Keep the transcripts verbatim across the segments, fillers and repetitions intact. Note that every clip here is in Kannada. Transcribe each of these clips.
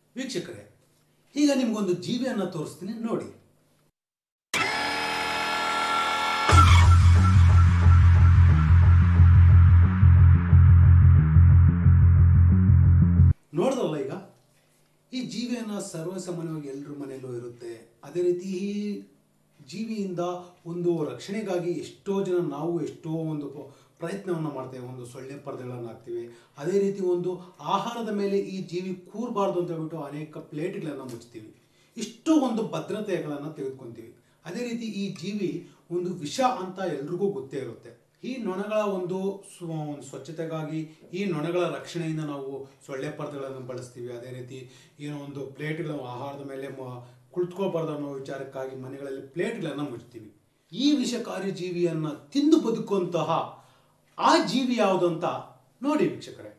ವೀಕ್ಷಕರೇ, ಈಗ ನಿಮಗೊಂದು ಜೀವಿಯನ್ನು ತೋರಿಸ್ತೀನಿ ನೋಡಿ. ನೋಡಿದ್ರಲ್ಲ, ಈಗ ಈ ಜೀವಿಯನ್ನು ಸರ್ವಸಾಮಾನ್ಯವಾಗಿ ಎಲ್ಲರ ಮನೆಯಲ್ಲೂ ಇರುತ್ತೆ. ಅದೇ ರೀತಿ ಈ ಜೀವಿಯಿಂದ ಒಂದು ರಕ್ಷಣೆಗಾಗಿ ಎಷ್ಟೋ ಜನ ನಾವು ಎಷ್ಟೋ ಒಂದು ಪ್ರಯತ್ನವನ್ನು ಮಾಡ್ತೇವೆ. ಒಂದು ಸೊಳ್ಳೆ ಪರದೆಗಳನ್ನು ಹಾಕ್ತೀವಿ. ಅದೇ ರೀತಿ ಒಂದು ಆಹಾರದ ಮೇಲೆ ಈ ಜೀವಿ ಕೂರಬಾರ್ದು ಅಂತ ಹೇಳ್ಬಿಟ್ಟು ಅನೇಕ ಪ್ಲೇಟ್ಗಳನ್ನು ಮುಚ್ತೀವಿ. ಇಷ್ಟೋ ಒಂದು ಭದ್ರತೆಗಳನ್ನು ತೆಗೆದುಕೊತೀವಿ. ಅದೇ ರೀತಿ ಈ ಜೀವಿ ಒಂದು ವಿಷ ಅಂತ ಎಲ್ರಿಗೂ ಗೊತ್ತೇ ಇರುತ್ತೆ. ಈ ನೊಣಗಳ ಒಂದು ಸ್ವಚ್ಛತೆಗಾಗಿ, ಈ ನೊಣಗಳ ರಕ್ಷಣೆಯಿಂದ ನಾವು ಸೊಳ್ಳೆ ಪರದೆಗಳನ್ನು ಬಳಸ್ತೀವಿ. ಅದೇ ರೀತಿ ಏನೋ ಒಂದು ಪ್ಲೇಟ್ಗಳ ಆಹಾರದ ಮೇಲೆ ಕುಳಿತುಕೊಳ್ಬಾರ್ದು ಅನ್ನೋ ವಿಚಾರಕ್ಕಾಗಿ ಮನೆಗಳಲ್ಲಿ ಪ್ಲೇಟ್ಗಳನ್ನು ಮುಚ್ತೀವಿ. ಈ ವಿಷಕಾರಿ ಜೀವಿಯನ್ನು ತಿಂದು ಬದುಕುವಂತಹ ಆ ಜೀವಿ ಯಾವುದು ಅಂತ ನೋಡಿ ವೀಕ್ಷಕರೇ.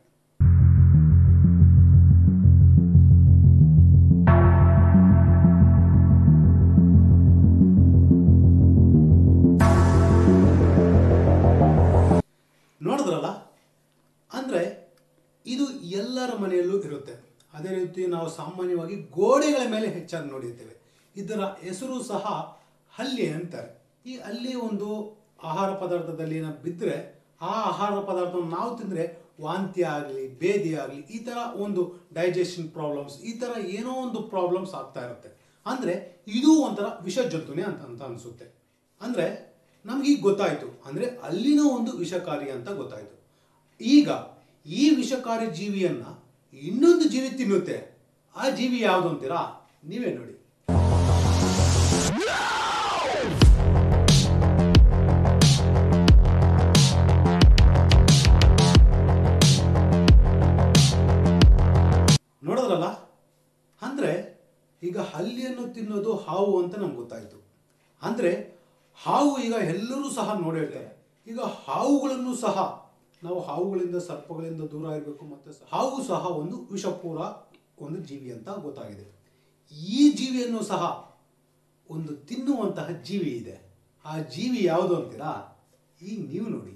ನೋಡಿದ್ರಲ್ಲ, ಅಂದರೆ ಇದು ಎಲ್ಲರ ಮನೆಯಲ್ಲೂ ಇರುತ್ತೆ. ಅದೇ ರೀತಿ ನಾವು ಸಾಮಾನ್ಯವಾಗಿ ಗೋಡೆಗಳ ಮೇಲೆ ಹೆಚ್ಚಾಗಿ ನೋಡಿರ್ತೇವೆ. ಇದರ ಹೆಸರು ಸಹ ಹಲ್ಲಿ ಅಂತಾರೆ. ಈ ಹಲ್ಲಿ ಒಂದು ಆಹಾರ ಪದಾರ್ಥದಲ್ಲಿ ಬಿದ್ದರೆ ಆ ಆಹಾರ ಪದಾರ್ಥವನ್ನು ನಾವು ತಿಂದರೆ ವಾಂತಿ ಆಗಲಿ, ಬೇದಿ ಆಗಲಿ, ಈ ಥರ ಒಂದು ಡೈಜೆಷನ್ ಪ್ರಾಬ್ಲಮ್ಸ್, ಈ ಥರ ಏನೋ ಒಂದು ಪ್ರಾಬ್ಲಮ್ಸ್ ಆಗ್ತಾ ಇರುತ್ತೆ. ಅಂದರೆ ಇದು ಒಂಥರ ವಿಷ ಜಂತುನೇ ಅಂತ ಅಂತ ಅನಿಸುತ್ತೆ. ಅಂದರೆ ನಮಗೀಗ ಗೊತ್ತಾಯಿತು, ಅಂದರೆ ಅಲ್ಲಿನ ಒಂದು ವಿಷಕಾರಿ ಅಂತ ಗೊತ್ತಾಯಿತು. ಈಗ ಈ ವಿಷಕಾರಿ ಜೀವಿಯನ್ನು ಇನ್ನೊಂದು ಜೀವಿ ತಿನ್ನುತ್ತೆ. ಆ ಜೀವಿ ಯಾವುದು ಅಂತೀರಾ? ನೀವೇ ನೋಡಿ. ನೋಡಿದ್ರಲ್ಲ, ಅಂದರೆ ಈಗ ಹಲ್ಲಿಯನ್ನು ತಿನ್ನೋದು ಹಾವು ಅಂತ ನಮ್ಗೆ ಗೊತ್ತಾಯಿತು. ಅಂದರೆ ಹಾವು ಈಗ ಎಲ್ಲರೂ ಸಹ ನೋಡಿರ್ತಾರೆ. ಈಗ ಹಾವುಗಳನ್ನು ಸಹ ನಾವು ಹಾವುಗಳಿಂದ, ಸರ್ಪಗಳಿಂದ ದೂರ ಇರಬೇಕು. ಮತ್ತು ಹಾವು ಸಹ ಒಂದು ವಿಷಪೂರ ಒಂದು ಜೀವಿ ಅಂತ ಗೊತ್ತಾಗಿದೆ. ಈ ಜೀವಿಯನ್ನು ಸಹ ಒಂದು ತಿನ್ನುವಂತಹ ಜೀವಿ ಇದೆ. ಆ ಜೀವಿ ಯಾವುದು ಅಂತೀರಾ? ಈಗ ನೀವು ನೋಡಿ.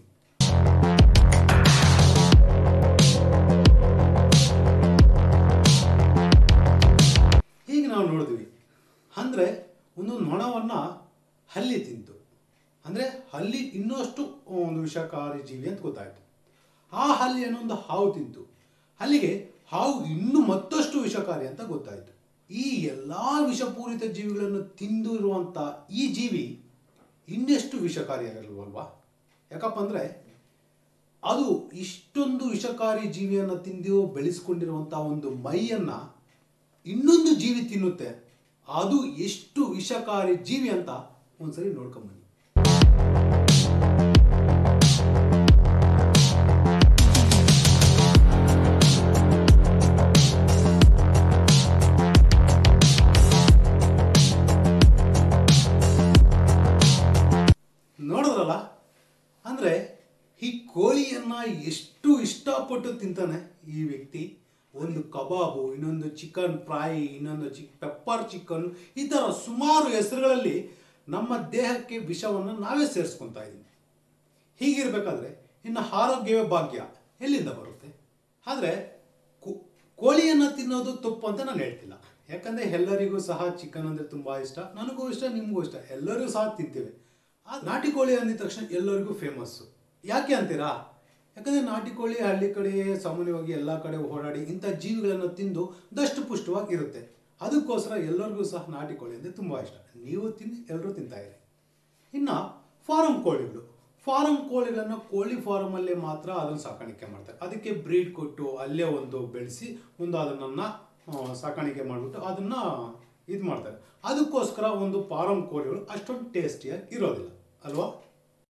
ಈಗ ನಾವು ನೋಡಿದ್ವಿ, ಅಂದರೆ ಒಂದು ನೊಣವನ್ನು ಹಲ್ಲಿ ತಿಂತು. ಅಂದರೆ ಹಲ್ಲಿ ಇನ್ನಷ್ಟು ಒಂದು ವಿಷಕಾರಿ ಜೀವಿ ಅಂತ ಗೊತ್ತಾಯಿತು. ಆ ಹಲ್ಲಿಯನ್ನು ಒಂದು ಹಾವು ತಿಂತು. ಅಲ್ಲಿಗೆ ಹಾವು ಇನ್ನೂ ಮತ್ತಷ್ಟು ವಿಷಕಾರಿ ಅಂತ ಗೊತ್ತಾಯಿತು. ಈ ಎಲ್ಲ ವಿಷಪೂರಿತ ಜೀವಿಗಳನ್ನು ತಿಂದು ಇರುವಂಥ ಈ ಜೀವಿ ಇನ್ನೆಷ್ಟು ವಿಷಕಾರಿಯಾಗಲ್ವಲ್ವಾ? ಯಾಕಪ್ಪ ಅಂದರೆ ಅದು ಇಷ್ಟೊಂದು ವಿಷಕಾರಿ ಜೀವಿಯನ್ನು ತಿಂದು ಬೆಳೆಸ್ಕೊಂಡಿರುವಂಥ ಒಂದು ಮೈಯನ್ನು ಇನ್ನೊಂದು ಜೀವಿ ತಿನ್ನುತ್ತೆ. ಅದು ಎಷ್ಟು ವಿಷಕಾರಿ ಜೀವಿ ಅಂತ ಒಂದ್ಸರಿ ನೋಡ್ಕೊಂಬನ್ನಿ. ನೋಡಿದ್ರಲ್ಲ, ಅಂದರೆ ಈ ಕೋಳಿಯನ್ನು ಎಷ್ಟು ಇಷ್ಟಪಟ್ಟು ತಿಂತಾನೆ ಈ ವ್ಯಕ್ತಿ. ಒಂದು ಕಬಾಬು, ಇನ್ನೊಂದು ಚಿಕನ್ ಫ್ರೈ, ಇನ್ನೊಂದು ಚಿಕ್ ಪೆಪ್ಪರ್ ಚಿಕನ್, ಈ ಥರ ಸುಮಾರು ಹೆಸರುಗಳಲ್ಲಿ ನಮ್ಮ ದೇಹಕ್ಕೆ ವಿಷವನ್ನು ನಾವೇ ಸೇರಿಸ್ಕೊತಾ ಇದ್ದೀವಿ. ಹೀಗಿರಬೇಕಾದ್ರೆ ಇನ್ನು ಆರೋಗ್ಯವೇ ಭಾಗ್ಯ ಎಲ್ಲಿಂದ ಬರುತ್ತೆ? ಆದರೆ ಕೋಳಿಯನ್ನು ತಿನ್ನೋದು ತಪ್ಪು ಅಂತ ನಾನು ಹೇಳ್ತಿಲ್ಲ. ಯಾಕಂದರೆ ಎಲ್ಲರಿಗೂ ಸಹ ಚಿಕನ್ ಅಂದರೆ ತುಂಬ ಇಷ್ಟ. ನನಗೂ ಇಷ್ಟ, ನಿಮಗೂ ಇಷ್ಟ, ಎಲ್ಲರೂ ಸಹ ತಿಂತೇವೆ. ಆ ನಾಟಿ ಕೋಳಿ ಅಂದಿದ ತಕ್ಷಣ ಎಲ್ಲರಿಗೂ ಫೇಮಸ್ಸು. ಯಾಕೆ ಅಂತೀರಾ? ಯಾಕಂದರೆ ನಾಟಿ ಕೋಳಿ ಹಳ್ಳಿ ಕಡೆ ಸಾಮಾನ್ಯವಾಗಿ ಎಲ್ಲ ಕಡೆ ಓಡಾಡಿ ಇಂಥ ಜೀವಿಗಳನ್ನು ತಿಂದು ದಷ್ಟು ಪುಷ್ಟವಾಗಿ ಇರುತ್ತೆ. ಅದಕ್ಕೋಸ್ಕರ ಎಲ್ಲರಿಗೂ ಸಹ ನಾಟಿ ಕೋಳಿ ಅಂದರೆ ತುಂಬ ಇಷ್ಟ. ನೀವು ತಿನ್ನಿ, ಎಲ್ಲರೂ ತಿಂತಾಯಿರಿ. ಇನ್ನು ಫಾರಂ ಕೋಳಿಗಳು, ಫಾರಂ ಕೋಳಿಗಳನ್ನು ಕೋಳಿ ಫಾರಮಲ್ಲೇ ಮಾತ್ರ ಅದನ್ನು ಸಾಕಾಣಿಕೆ ಮಾಡ್ತಾರೆ. ಅದಕ್ಕೆ ಬ್ರೀಡ್ ಕೊಟ್ಟು ಅಲ್ಲೇ ಒಂದು ಬೆಳೆಸಿ ಒಂದು ಅದನ್ನು ಸಾಕಾಣಿಕೆ ಮಾಡಿಬಿಟ್ಟು ಅದನ್ನು ಇದು ಮಾಡ್ತಾರೆ. ಅದಕ್ಕೋಸ್ಕರ ಒಂದು ಫಾರಂ ಕೋಳಿಗಳು ಅಷ್ಟೊಂದು ಟೇಸ್ಟಿಯಾಗಿ ಇರೋದಿಲ್ಲ ಅಲ್ವಾ?